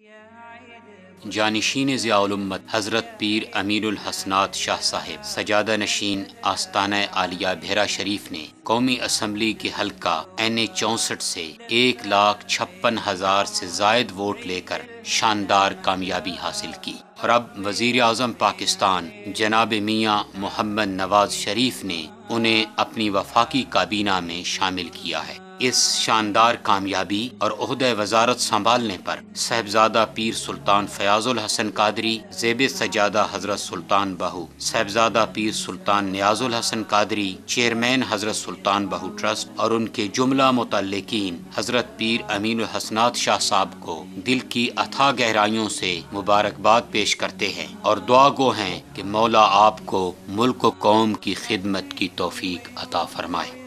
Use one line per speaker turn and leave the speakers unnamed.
जानशीन ज़ियाउल उम्मत हज़रत पीर अमीरुल हसनात शाह साहिब सजादा नशीन आस्ताना आलिया भेरा शरीफ ने कौमी असम्बली के हल्का NA 64 से 1,56,000 से जायद वोट लेकर शानदार कामयाबी हासिल की और अब वज़ीर आज़म पाकिस्तान जनाब मियाँ मोहम्मद नवाज शरीफ ने उन्हें अपनी वफाकी काबीना में शामिल किया है। इस शानदार कामयाबी और ओहदे वजारत संभालने पर साहिबजादा पीर सुल्तान फयाजुल हसन कादरी, ज़ेब सजादा हजरत सुल्तान बहू साहिबजादा पीर सुल्तान नियाजुल हसन कादरी, चेयरमैन हजरत सुल्तान बहू ट्रस्ट और उनके जुमला मुतल्लिकीन हजरत पीर अमीनुल हसनात शाह साहब को दिल की अथाह गहराइयों से मुबारकबाद पेश करते हैं और दुआ गो हैं कि मौला आपको मुल्क व कौम की खिदमत की तौफीक अता फरमाए।